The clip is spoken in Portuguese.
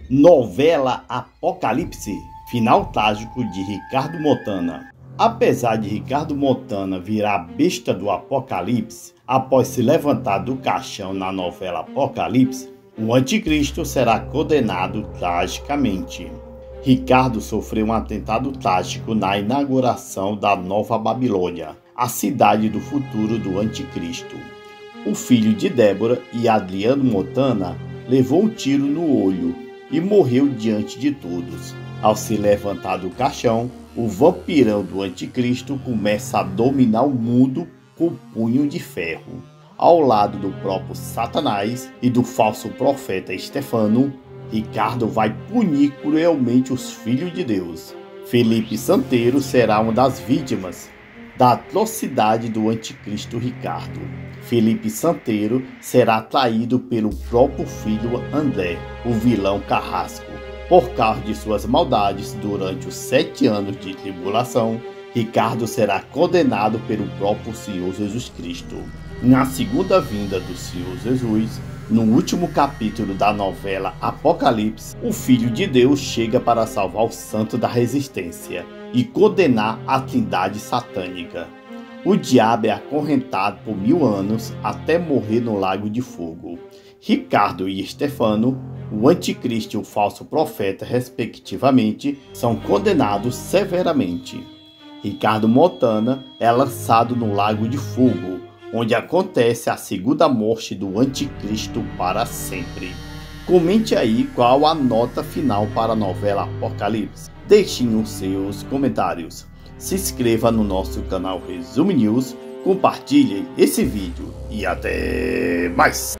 Novela Apocalipse, final trágico de Ricardo Montaner. Apesar de Ricardo Montaner virar a besta do Apocalipse, após se levantar do caixão na novela Apocalipse, o anticristo será condenado tragicamente. Ricardo sofreu um atentado trágico na inauguração da Nova Babilônia, a cidade do futuro do anticristo. O filho de Débora e Adriano Montaner levou um tiro no olho e morreu diante de todos. Ao se levantar do caixão, o vampirão do anticristo começa a dominar o mundo com punho de ferro. Ao lado do próprio Satanás e do falso profeta Estefano, Ricardo vai punir cruelmente os filhos de Deus. Felipe Santeiro será uma das vítimas da atrocidade do anticristo Ricardo. Felipe Santeiro será traído pelo próprio filho André, o vilão carrasco. Por causa de suas maldades durante os 7 anos de tribulação, Ricardo será condenado pelo próprio Senhor Jesus Cristo. Na segunda vinda do Senhor Jesus, no último capítulo da novela Apocalipse, o Filho de Deus chega para salvar o santo da resistência e condenar a trindade satânica. O diabo é acorrentado por 1000 anos até morrer no lago de fogo. Ricardo e Estefano, o anticristo e o falso profeta, respectivamente, são condenados severamente. Ricardo Montaner é lançado no lago de fogo, onde acontece a segunda morte do anticristo para sempre. Comente aí qual a nota final para a novela Apocalipse. Deixem os seus comentários. Se inscreva no nosso canal Resumo News, compartilhe esse vídeo e até mais!